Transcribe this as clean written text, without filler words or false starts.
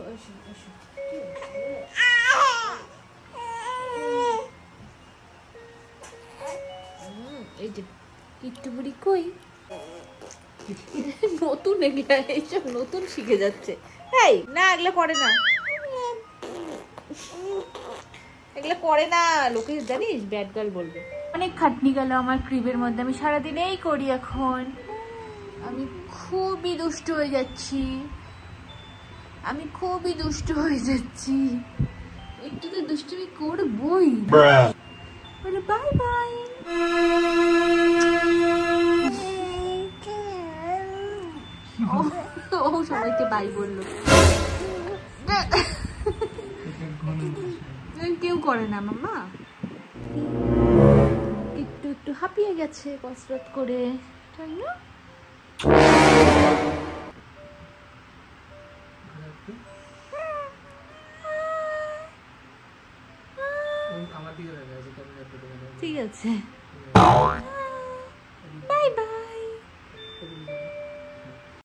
এই যে কিট্টু বুড়ি কই নতুন এগুলা এইসব নতুন শিখে যাচ্ছে। এই না এগুলো করে না, এগুলো করে না, লোকে জানিস ব্যাড গার্ল বলবে। অনেক খাটনি গেল আমার ক্রিমের মধ্যে, আমি সারাদিন এই করি। এখন আমি খুবই দুষ্ট হয়ে যাচ্ছি, আমি খুবই দুষ্ট হয়ে যাচ্ছি, একটু তো দুষ্টুমি করবই। বলে বাই বাই। ও সবাইকে বাই বললো, কেউ করে না মাম্মা। একটু একটু হাঁপিয়ে গেছে কসরত করে, তাই না? ঠিক আছে।